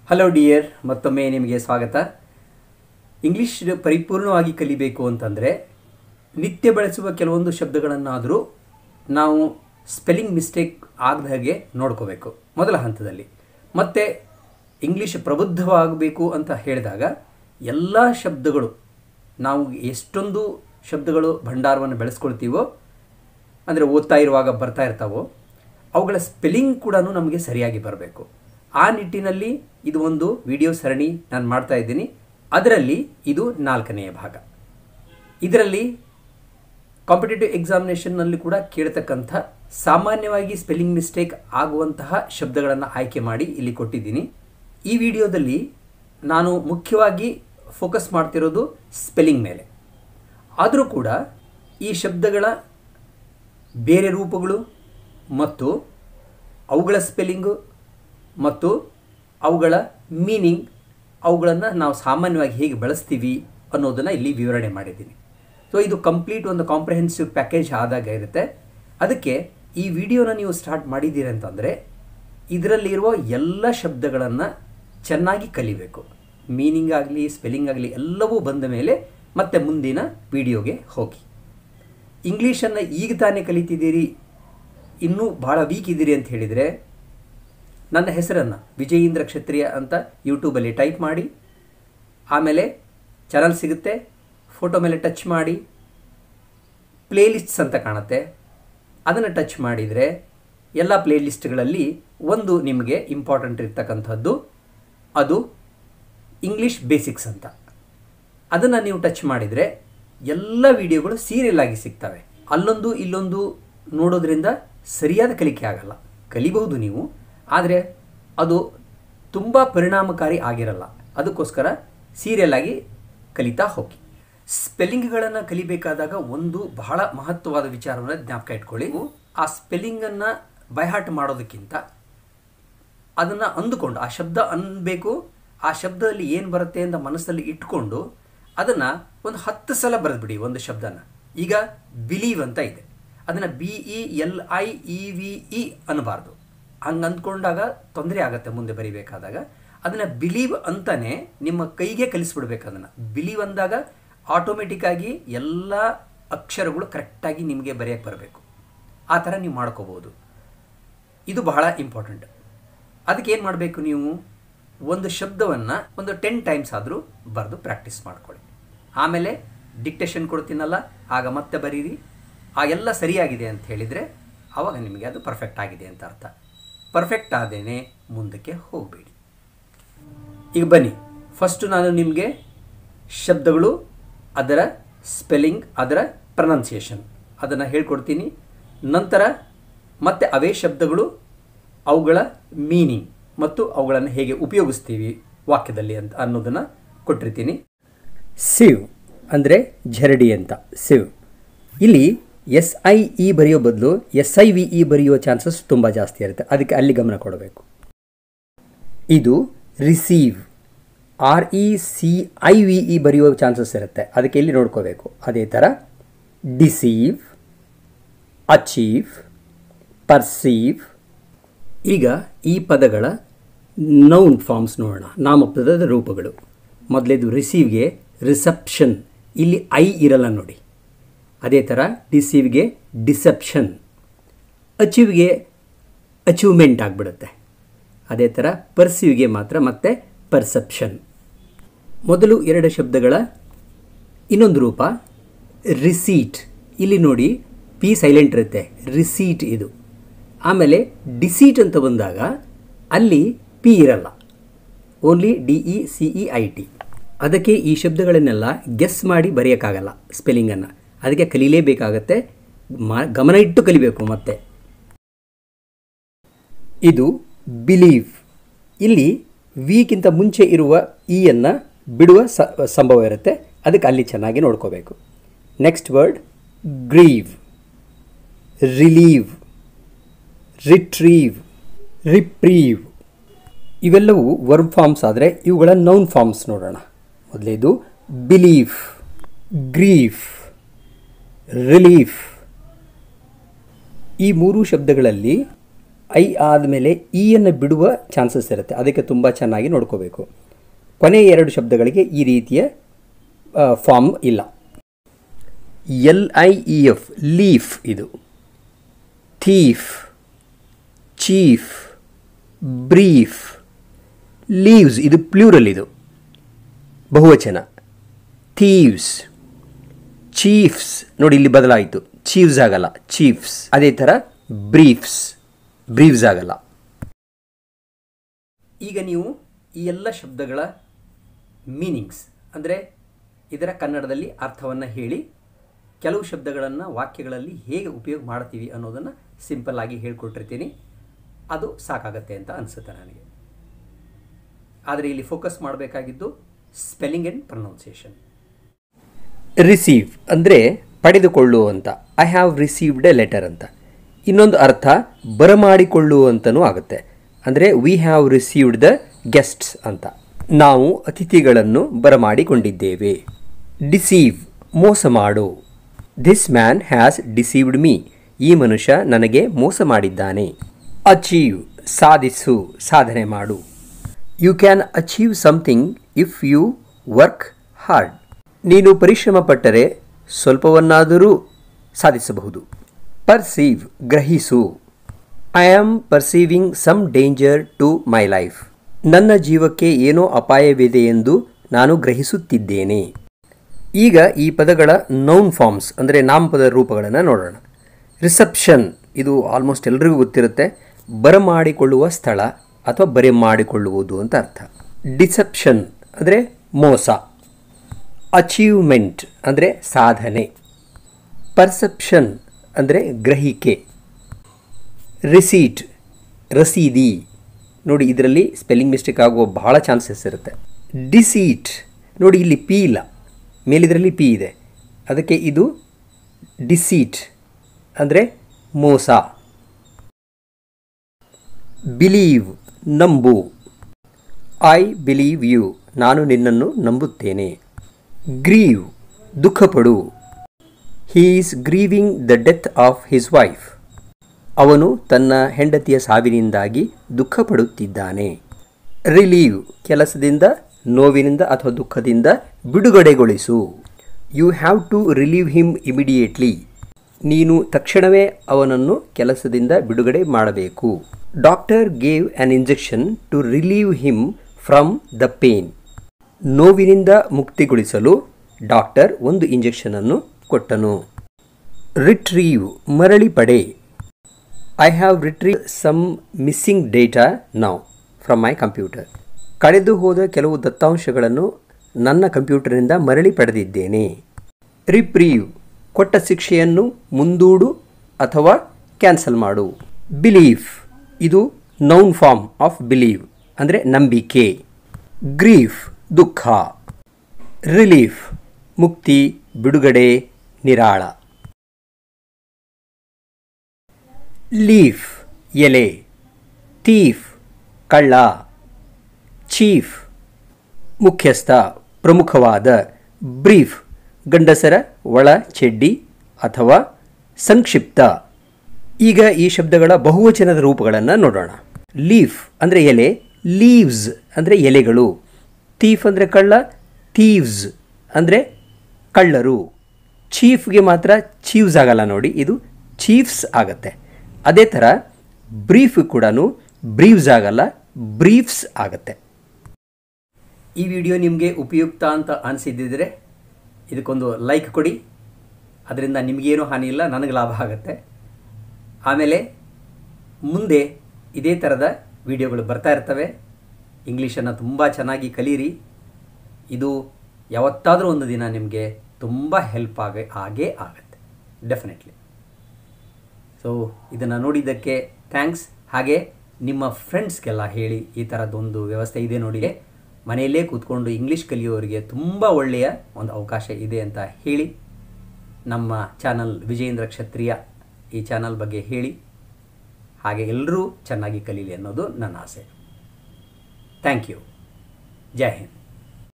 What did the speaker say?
Hello dear, ಮತ್ತೊಮ್ಮೆ ನಿಮಗೆ ಸ್ವಾಗತ. ಇಂಗ್ಲಿಷ್ ಪರಿಪೂರ್ಣವಾಗಿ ಕಲಿಬೇಕು ಅಂತಂದರೆ ನಿತ್ಯ ಬಳಸುವ ಕೆಲವೊಂದು ಶಬ್ದಗಳನ್ನಾದರೂ ನಾವು ಸ್ಪೆಲ್ಲಿಂಗ್ ಮಿಸ್ಟೇಕ್ ಆಗದ ಹಾಗೆ ನೋಡ್ಕೋಬೇಕು ಮೊದಲ ಹಂತದಲ್ಲಿ. ಮತ್ತು ಇಂಗ್ಲೀಷ್ ಪ್ರಬುದ್ಧವಾಗಬೇಕು ಅಂತ ಹೇಳಿದಾಗ ಎಲ್ಲ ಶಬ್ದಗಳು ನಾವು ಎಷ್ಟೊಂದು ಶಬ್ದಗಳು ಭಂಡಾರವನ್ನು ಬೆಳೆಸ್ಕೊಳ್ತೀವೋ, ಅಂದರೆ ಓದ್ತಾ ಇರುವಾಗ ಬರ್ತಾ ಇರ್ತಾವೋ, ಅವುಗಳ ಸ್ಪೆಲ್ಲಿಂಗ್ ಕೂಡ ನಮಗೆ ಸರಿಯಾಗಿ ಬರಬೇಕು. ಆ ನಿಟ್ಟಿನಲ್ಲಿ ಇದು ಒಂದು ವಿಡಿಯೋ ಸರಣಿ ನಾನು ಮಾಡ್ತಾ ಇದ್ದೀನಿ. ಅದರಲ್ಲಿ ಇದು 4ನೆಯ ಭಾಗ. ಇದರಲ್ಲಿ ಕಾಂಪಿಟೇಟಿವ್ ಎಕ್ಸಾಮಿನೇಷನ್ನಲ್ಲಿ ಕೂಡ ಕೇಳ್ತಕ್ಕಂಥ ಸಾಮಾನ್ಯವಾಗಿ ಸ್ಪೆಲ್ಲಿಂಗ್ ಮಿಸ್ಟೇಕ್ ಆಗುವಂತಹ ಶಬ್ದಗಳನ್ನು ಆಯ್ಕೆ ಮಾಡಿ ಇಲ್ಲಿ ಕೊಟ್ಟಿದ್ದೀನಿ. ಈ ವಿಡಿಯೋದಲ್ಲಿ ನಾನು ಮುಖ್ಯವಾಗಿ ಫೋಕಸ್ ಮಾಡ್ತಿರೋದು ಸ್ಪೆಲ್ಲಿಂಗ್ ಮೇಲೆ. ಆದರೂ ಕೂಡ ಈ ಶಬ್ದಗಳ ಬೇರೆ ರೂಪಗಳು ಮತ್ತು ಅವುಗಳ ಸ್ಪೆಲ್ಲಿಂಗು ಮತ್ತು ಅವುಗಳ ಮೀನಿಂಗ್, ಅವುಗಳನ್ನು ನಾವು ಸಾಮಾನ್ಯವಾಗಿ ಹೇಗೆ ಬಳಸ್ತೀವಿ ಅನ್ನೋದನ್ನು ಇಲ್ಲಿ ವಿವರಣೆ ಮಾಡಿದ್ದೀನಿ. ಸೊ ಇದು ಕಂಪ್ಲೀಟ್ ಒಂದು ಕಾಂಪ್ರಿಹೆನ್ಸಿವ್ ಪ್ಯಾಕೇಜ್ ಆದಾಗ ಇರುತ್ತೆ. ಅದಕ್ಕೆ ಈ ವಿಡಿಯೋನ ನೀವು ಸ್ಟಾರ್ಟ್ ಮಾಡಿದ್ದೀರಿ ಅಂತಂದರೆ ಇದರಲ್ಲಿರುವ ಎಲ್ಲ ಶಬ್ದಗಳನ್ನು ಚೆನ್ನಾಗಿ ಕಲಿಬೇಕು. ಮೀನಿಂಗ್ ಆಗಲಿ ಸ್ಪೆಲ್ಲಿಂಗ್ ಆಗಲಿ ಎಲ್ಲವೂ ಬಂದ ಮೇಲೆ ಮತ್ತೆ ಮುಂದಿನ ವಿಡಿಯೋಗೆ ಹೋಗಿ. ಇಂಗ್ಲೀಷನ್ನು ಈಗ ತಾನೇ ಕಲಿತಿದ್ದೀರಿ, ಇನ್ನೂ ಭಾಳ ವೀಕ್ ಇದ್ದೀರಿ ಅಂತ ಹೇಳಿದರೆ ನನ್ನ ಹೆಸರನ್ನು ವಿಜಯೇಂದ್ರ ಕ್ಷತ್ರಿಯ ಅಂತ ಯೂಟ್ಯೂಬಲ್ಲಿ ಟೈಪ್ ಮಾಡಿ, ಆಮೇಲೆ ಚಾನಲ್ ಸಿಗುತ್ತೆ, ಫೋಟೋ ಮೇಲೆ ಟಚ್ ಮಾಡಿ ಪ್ಲೇಲಿಸ್ಟ್ಸ್ ಅಂತ ಕಾಣುತ್ತೆ, ಅದನ್ನು ಟಚ್ ಮಾಡಿದರೆ ಎಲ್ಲ ಪ್ಲೇಲಿಸ್ಟ್ಗಳಲ್ಲಿ ಒಂದು ನಿಮಗೆ ಇಂಪಾರ್ಟೆಂಟ್ ಇರ್ತಕ್ಕಂಥದ್ದು, ಅದು ಇಂಗ್ಲೀಷ್ ಬೇಸಿಕ್ಸ್ ಅಂತ. ಅದನ್ನು ನೀವು ಟಚ್ ಮಾಡಿದರೆ ಎಲ್ಲ ವಿಡಿಯೋಗಳು ಸೀರಿಯಲ್ ಆಗಿ ಸಿಗ್ತವೆ. ಅಲ್ಲೊಂದು ಇಲ್ಲೊಂದು ನೋಡೋದ್ರಿಂದ ಸರಿಯಾದ ಕಲಿಕೆ ಆಗಲ್ಲ. ಕಲಿಬಹುದು ನೀವು, ಆದರೆ ಅದು ತುಂಬ ಪರಿಣಾಮಕಾರಿ ಆಗಿರಲ್ಲ. ಅದಕ್ಕೋಸ್ಕರ ಸೀರಿಯಲ್ ಆಗಿ ಕಲಿತಾ ಹೋಗಿ. ಸ್ಪೆಲ್ಲಿಂಗ್ಗಳನ್ನು ಕಲಿಬೇಕಾದಾಗ ಒಂದು ಬಹಳ ಮಹತ್ವವಾದ ವಿಚಾರವನ್ನು ಜ್ಞಾಪಕ ಇಟ್ಕೊಳ್ಳಿ. ಆ ಸ್ಪೆಲ್ಲಿಂಗನ್ನು ಬೈಹಾರ್ಟ್ ಮಾಡೋದಕ್ಕಿಂತ ಅದನ್ನು ಅಂದುಕೊಂಡು ಆ ಶಬ್ದ ಅನ್ಬೇಕು, ಆ ಶಬ್ದದಲ್ಲಿ ಏನು ಬರುತ್ತೆ ಅಂತ ಮನಸ್ಸಲ್ಲಿ ಇಟ್ಕೊಂಡು ಅದನ್ನು ಒಂದು 10 ಸಲ ಬರೆದ್ಬಿಡಿ ಒಂದು ಶಬ್ದನ. ಈಗ ಬಿಲೀವ್ ಅಂತ ಇದೆ, ಅದನ್ನು BELIEVE ಅನ್ನಬಾರ್ದು. ಹಂಗೆ ಅಂದ್ಕೊಂಡಾಗ ತೊಂದರೆ ಆಗುತ್ತೆ ಮುಂದೆ ಬರಿಬೇಕಾದಾಗ. ಅದನ್ನು ಬಿಲೀವ್ ಅಂತಾನೆ ನಿಮ್ಮ ಕೈಗೆ ಕಲಿಸ್ಬಿಡ್ಬೇಕು. ಅದನ್ನು ಬಿಲೀವ್ ಅಂದಾಗ ಆಟೋಮೆಟಿಕ್ಕಾಗಿ ಎಲ್ಲ ಅಕ್ಷರಗಳು ಕರೆಕ್ಟಾಗಿ ನಿಮಗೆ ಬರೆಯೋಕ್ಕೆ ಬರಬೇಕು. ಆ ಥರ ನೀವು ಮಾಡ್ಕೋಬೋದು. ಇದು ಬಹಳ ಇಂಪಾರ್ಟೆಂಟ್. ಅದಕ್ಕೆ ಏನು ಮಾಡಬೇಕು, ನೀವು ಒಂದು ಶಬ್ದವನ್ನು ಒಂದು 10 ಟೈಮ್ಸ್ ಆದರೂ ಬರೆದು ಪ್ರಾಕ್ಟೀಸ್ ಮಾಡ್ಕೊಳ್ಳಿ. ಆಮೇಲೆ ಡಿಕ್ಟೇಷನ್ ಕೊಡ್ತೀನಲ್ಲ, ಆಗ ಮತ್ತೆ ಬರೀರಿ. ಆ ಎಲ್ಲ ಸರಿಯಾಗಿದೆ ಅಂತ ಹೇಳಿದರೆ ಆವಾಗ ನಿಮಗೆ ಅದು ಪರ್ಫೆಕ್ಟ್ ಆಗಿದೆ ಅಂತ ಅರ್ಥ. ಪರ್ಫೆಕ್ಟ್ ಆದೇನೆ ಮುಂದಕ್ಕೆ ಹೋಗಬೇಡಿ. ಈಗ ಬನ್ನಿ, ಫಸ್ಟು ನಾನು ನಿಮಗೆ ಶಬ್ದಗಳು, ಅದರ ಸ್ಪೆಲ್ಲಿಂಗ್, ಅದರ ಪ್ರೊನೌನ್ಸಿಯೇಷನ್ ಅದನ್ನು ಹೇಳ್ಕೊಡ್ತೀನಿ. ನಂತರ ಮತ್ತೆ ಅವೇ ಶಬ್ದಗಳು, ಅವುಗಳ ಮೀನಿಂಗ್ ಮತ್ತು ಅವುಗಳನ್ನು ಹೇಗೆ ಉಪಯೋಗಿಸ್ತೀವಿ ವಾಕ್ಯದಲ್ಲಿ ಅಂತ ಅನ್ನೋದನ್ನು ಕೊಟ್ಟಿರ್ತೀನಿ. ಸಿವ್ ಅಂದರೆ ಝರಡಿ ಅಂತ. ಸಿವ್ ಇಲ್ಲಿ SIE ಬರೆಯೋ ಬದಲು SIVE ಬರೆಯೋ ಚಾನ್ಸಸ್ ತುಂಬ ಜಾಸ್ತಿ ಇರುತ್ತೆ. ಅದಕ್ಕೆ ಅಲ್ಲಿ ಗಮನ ಕೊಡಬೇಕು. ಇದು ರಿಸೀವ್, RECIVE ಬರೆಯೋ ಚಾನ್ಸಸ್ ಇರುತ್ತೆ. ಅದಕ್ಕೆ ಇಲ್ಲಿ ನೋಡ್ಕೋಬೇಕು. ಅದೇ ಥರ ಡಿಸೀವ್, ಅಚೀವ್, ಪರ್ಸೀವ್. ಈಗ ಈ ಪದಗಳ ನೌನ್ ಫಾರ್ಮ್ಸ್ ನೋಡೋಣ, ನಾಮಪದದ ರೂಪಗಳು. ಮೊದಲೇದು ರಿಸೀವ್ಗೆ ರಿಸೆಪ್ಷನ್, ಇಲ್ಲಿ ಐ ಇರಲ್ಲ ನೋಡಿ. ಅದೇ ಥರ ಡಿಸೀವ್ಗೆ ಡಿಸೆಪ್ಷನ್, ಅಚೀವ್ಗೆ ಅಚೀವ್ಮೆಂಟ್ ಆಗಿಬಿಡುತ್ತೆ. ಅದೇ ಥರ ಪರ್ಸೀವ್ಗೆ ಮಾತ್ರ ಮತ್ತೆ ಪರ್ಸೆಪ್ಷನ್. ಮೊದಲು 2 ಶಬ್ದಗಳ ಇನ್ನೊಂದು ರೂಪ ರಿಸೀಟ್. ಇಲ್ಲಿ ನೋಡಿ ಪಿ ಸೈಲೆಂಟ್ ಇರುತ್ತೆ, ರಿಸೀಟ್ ಇದು. ಆಮೇಲೆ ಡಿಸೀಟ್ ಅಂತ ಬಂದಾಗ ಅಲ್ಲಿ ಪಿ ಇರಲ್ಲ, ಓನ್ಲಿ DECEIT. ಅದಕ್ಕೆ ಈ ಶಬ್ದಗಳನ್ನೆಲ್ಲ ಗೆಸ್ ಮಾಡಿ ಬರೆಯೋಕ್ಕಾಗಲ್ಲ ಸ್ಪೆಲ್ಲಿಂಗನ್ನು. ಅದಕ್ಕೆ ಕಲೀಲೇಬೇಕಾಗತ್ತೆ, ಗಮನ ಇಟ್ಟು ಕಲಿಬೇಕು. ಮತ್ತೆ ಇದು ಬಿಲೀವ್. ಇಲ್ಲಿ ವಿಗಿಂತ ಮುಂಚೆ ಇರುವ ಇಯನ್ನು ಬಿಡುವ ಸಂಭವ ಇರುತ್ತೆ. ಅದಕ್ಕೆ ಅಲ್ಲಿ ಚೆನ್ನಾಗಿ ನೋಡ್ಕೋಬೇಕು. Next word grieve, relieve, retrieve, reprieve. ಇವೆಲ್ಲವೂ ವರ್ಬ್ ಫಾರ್ಮ್ಸ್ ಆದರೆ ಇವುಗಳ ನೌನ್ ಫಾರ್ಮ್ಸ್ ನೋಡೋಣ. ಮೊದಲೇದು ಬಿಲೀಫ್, ಗ್ರೀಫ್, ರಿಲೀಫ್. ಈ 3 ಶಬ್ದಗಳಲ್ಲಿ ಐ ಆದಮೇಲೆ ಇಯನ್ನು ಬಿಡುವ ಚಾನ್ಸಸ್ ಇರುತ್ತೆ, ಅದಕ್ಕೆ ತುಂಬ ಚೆನ್ನಾಗಿ ನೋಡ್ಕೋಬೇಕು. ಕೊನೆಯ 2 ಶಬ್ದಗಳಿಗೆ ಈ ರೀತಿಯ ಫಾರ್ಮ್ ಇಲ್ಲ. LIEF ಲೀಫ್, ಇದು ಥೀಫ್, ಚೀಫ್, ಬ್ರೀಫ್. ಲೀವ್ಸ್ ಇದು ಪ್ಲೂರಲ್, ಇದು ಬಹುವಚನ. ಥೀವ್ಸ್, ಚೀಫ್ಸ್, ನೋಡಿ ಇಲ್ಲಿ ಬದಲಾಯಿತು, ಚೀವ್ಸ್ ಆಗಲ್ಲ, ಚೀಫ್ಸ್. ಅದೇ ಥರ ಬ್ರೀಫ್ಸ್, ಬ್ರೀವ್ಸ್ ಆಗಲ್ಲ. ಈಗ ನೀವು ಈ ಎಲ್ಲ ಶಬ್ದಗಳ ಮೀನಿಂಗ್ಸ್ ಅಂದರೆ ಇದರ ಕನ್ನಡದಲ್ಲಿ ಅರ್ಥವನ್ನು ಹೇಳಿ, ಕೆಲವು ಶಬ್ದಗಳನ್ನು ವಾಕ್ಯಗಳಲ್ಲಿ ಹೇಗೆ ಉಪಯೋಗ ಮಾಡ್ತೀವಿ ಅನ್ನೋದನ್ನು ಸಿಂಪಲ್ ಆಗಿ ಹೇಳ್ಕೊಟ್ಟಿರ್ತೀನಿ. ಅದು ಸಾಕಾಗತ್ತೆ ಅಂತ ಅನಿಸುತ್ತೆ ನನಗೆ. ಆದರೆ ಇಲ್ಲಿ ಫೋಕಸ್ ಮಾಡಬೇಕಾಗಿದ್ದು ಸ್ಪೆಲ್ಲಿಂಗ್ ಆ್ಯಂಡ್ ಪ್ರೊನೌನ್ಸಿಯೇಷನ್. ರಿಸೀವ್ ಅಂದರೆ ಪಡೆದುಕೊಳ್ಳುವಂಥ, I have received a letter ಅಂತ. ಇನ್ನೊಂದು ಅರ್ಥ ಬರಮಾಡಿಕೊಳ್ಳುವಂತನೂ ಆಗುತ್ತೆ, ಅಂದರೆ we have received the guests ಅಂತ. ನಾವು ಅತಿಥಿಗಳನ್ನು ಬರಮಾಡಿಕೊಂಡಿದ್ದೇವೆ. ಡಿಸೀವ್ ಮೋಸ ಮಾಡು. This man has deceived me, ಈ ಮನುಷ್ಯ ನನಗೆ ಮೋಸ ಮಾಡಿದ್ದಾನೆ. ಅಚೀವ್ ಸಾಧಿಸು, ಸಾಧನೆ ಮಾಡು. You can achieve something if you work hard. ನೀನು ಪರಿಶ್ರಮ ಪಟ್ಟರೆ ಸ್ವಲ್ಪವನ್ನಾದರೂ ಸಾಧಿಸಬಹುದು. ಪರ್ಸೀವ್ ಗ್ರಹಿಸು. I am perceiving some danger to my life. ನನ್ನ ಜೀವಕ್ಕೆ ಏನೋ ಅಪಾಯವಿದೆ ಎಂದು ನಾನು ಗ್ರಹಿಸುತ್ತಿದ್ದೇನೆ. ಈಗ ಈ ಪದಗಳ ನೌನ್ ಫಾರ್ಮ್ಸ್ ಅಂದರೆ ನಾಮಪದ ರೂಪಗಳನ್ನು ನೋಡೋಣ. ರಿಸೆಪ್ಷನ್, ಇದು ಆಲ್ಮೋಸ್ಟ್ ಎಲ್ರಿಗೂ ಗೊತ್ತಿರುತ್ತೆ, ಬರಮಾಡಿಕೊಳ್ಳುವ ಸ್ಥಳ ಅಥವಾ ಬರಮಾಡಿಕೊಳ್ಳುವುದು ಅಂತ ಅರ್ಥ. ಡಿಸೆಪ್ಷನ್ ಅಂದರೆ ಮೋಸ. ಅಚೀವ್ಮೆಂಟ್ ಅಂದರೆ ಸಾಧನೆ. ಪರ್ಸೆಪ್ಷನ್ ಅಂದರೆ ಗ್ರಹಿಕೆ. ರಿಸೀಟ್ ರಸೀದಿ, ನೋಡಿ ಇದರಲ್ಲಿ ಸ್ಪೆಲ್ಲಿಂಗ್ ಮಿಸ್ಟೇಕ್ ಆಗುವ ಬಹಳ ಚಾನ್ಸಸ್ ಇರುತ್ತೆ. ಡಿಸೀಟ್, ನೋಡಿ ಇಲ್ಲಿ ಪಿ ಇಲ್ಲ, ಮೇಲಿದರಲ್ಲಿ ಪಿ ಇದೆ, ಅದಕ್ಕೆ ಇದು ಡಿಸೀಟ್ ಅಂದರೆ ಮೋಸ. ಬಿಲೀವ್ ನಂಬು. ಐ ಬಿಲೀವ್ ಯು, ನಾನು ನಿನ್ನನ್ನು ನಂಬುತ್ತೇನೆ. ಗ್ರೀವ್ ದುಃಖಪಡು. He is grieving the death of his wife, ಅವನು ತನ್ನ ಹೆಂಡತಿಯ ಸಾವಿನಿಂದಾಗಿ ದುಃಖಪಡುತ್ತಿದ್ದಾನೆ. ರಿಲೀವ್ ಕೆಲಸದಿಂದ, ನೋವಿನಿಂದ ಅಥವಾ ದುಃಖದಿಂದ ಬಿಡುಗಡೆಗೊಳಿಸು. You have to relieve him immediately, ನೀನು ತಕ್ಷಣವೇ ಅವನನ್ನು ಕೆಲಸದಿಂದ ಬಿಡುಗಡೆ ಮಾಡಬೇಕು. Doctor gave an injection to relieve him from the pain, ನೋವಿನಿಂದ ಮುಕ್ತಿಗೊಳಿಸಲು ಡಾಕ್ಟರ್ ಒಂದು ಇಂಜೆಕ್ಷನನ್ನು ಕೊಟ್ಟನು. ರಿಟ್ರೀವ್ ಮರಳಿ ಪಡೆ. I have retrieve some missing data now from my computer. ಕಳೆದು ಹೋದ ಕೆಲವು ದತ್ತಾಂಶಗಳನ್ನು ನನ್ನ ಕಂಪ್ಯೂಟರ್ನಿಂದ ಮರಳಿ ಪಡೆದಿದ್ದೇನೆ. ರಿಪ್ರೀವ್ ಕೊಟ್ಟ ಶಿಕ್ಷೆಯನ್ನು ಮುಂದೂಡು ಅಥವಾ ಕ್ಯಾನ್ಸಲ್ ಮಾಡು. ಬಿಲೀಫ್ ಇದು ನೌನ್ ಫಾರ್ಮ್ ಆಫ್ ಬಿಲೀವ್ ಅಂದರೆ ನಂಬಿಕೆ. ಗ್ರೀಫ್ ದುಃಖ. ರಿಲೀಫ್ ಮುಕ್ತಿ, ಬಿಡುಗಡೆ, ನಿರಾಳ. ಲೀಫ್ ಎಲೆ. ಥೀಫ್ ಕಳ್ಳ. ಚೀಫ್ ಮುಖ್ಯಸ್ಥ, ಪ್ರಮುಖವಾದ. ಬ್ರೀಫ್ ಗಂಡಸರ ಒಳ ಚೆಡ್ಡಿ ಅಥವಾ ಸಂಕ್ಷಿಪ್ತ. ಈಗ ಈ ಶಬ್ದಗಳ ಬಹುವಚನದ ರೂಪಗಳನ್ನು ನೋಡೋಣ. ಲೀಫ್ ಅಂದರೆ ಎಲೆ, ಲೀವ್ಸ್ ಅಂದರೆ ಎಲೆಗಳು. ಥೀಫ್ ಅಂದರೆ ಕಳ್ಳ, ಥೀವ್ಸ್ ಅಂದರೆ ಕಳ್ಳರು. ಚೀಫ್ಗೆ ಮಾತ್ರ ಚೀವ್ಸ್ ಆಗಲ್ಲ ನೋಡಿ, ಇದು ಚೀಫ್ಸ್ ಆಗತ್ತೆ. ಅದೇ ಥರ ಬ್ರೀಫ್ ಕೂಡ ಬ್ರೀವ್ಸ್ ಆಗಲ್ಲ, ಬ್ರೀಫ್ಸ್ ಆಗತ್ತೆ. ಈ ವಿಡಿಯೋ ನಿಮಗೆ ಉಪಯುಕ್ತ ಅಂತ ಅನಿಸಿದ್ದಿದ್ರೆ ಇದಕ್ಕೊಂದು ಲೈಕ್ ಕೊಡಿ, ಅದರಿಂದ ನಿಮಗೇನೂ ಹಾನಿ ಇಲ್ಲ, ನನಗೆ ಲಾಭ ಆಗುತ್ತೆ. ಆಮೇಲೆ ಮುಂದೆ ಇದೇ ಥರದ ವಿಡಿಯೋಗಳು ಬರ್ತಾ ಇರ್ತವೆ. ಇಂಗ್ಲೀಷನ್ನು ತುಂಬ ಚೆನ್ನಾಗಿ ಕಲೀರಿ. ಇದು ಯಾವತ್ತಾದರೂ ಒಂದು ದಿನ ನಿಮಗೆ ತುಂಬ ಹೆಲ್ಪ್ ಆಗೇ ಆಗುತ್ತೆ, ಡೆಫಿನೆಟ್ಲಿ. ಸೊ ಇದನ್ನು ನೋಡಿದ್ದಕ್ಕೆ ಥ್ಯಾಂಕ್ಸ್. ಹಾಗೆ ನಿಮ್ಮ ಫ್ರೆಂಡ್ಸ್ಗೆಲ್ಲ ಹೇಳಿ ಈ ಥರದ್ದೊಂದು ವ್ಯವಸ್ಥೆ ಇದೆ ನೋಡಿ, ಮನೆಯಲ್ಲೇ ಕೂತ್ಕೊಂಡು ಇಂಗ್ಲೀಷ್ ಕಲಿಯೋರಿಗೆ ತುಂಬ ಒಳ್ಳೆಯ ಒಂದು ಅವಕಾಶ ಇದೆ ಅಂತ ಹೇಳಿ, ನಮ್ಮ ಚಾನಲ್ ವಿಜಯೇಂದ್ರ ಕ್ಷತ್ರಿಯ ಈ ಚಾನಲ್ ಬಗ್ಗೆ ಹೇಳಿ, ಹಾಗೆ ಎಲ್ಲರೂ ಚೆನ್ನಾಗಿ ಕಲೀಲಿ ಅನ್ನೋದು ನನ್ನ ಆಸೆ. Thank you. ಜೈ ಹಿಂದ್.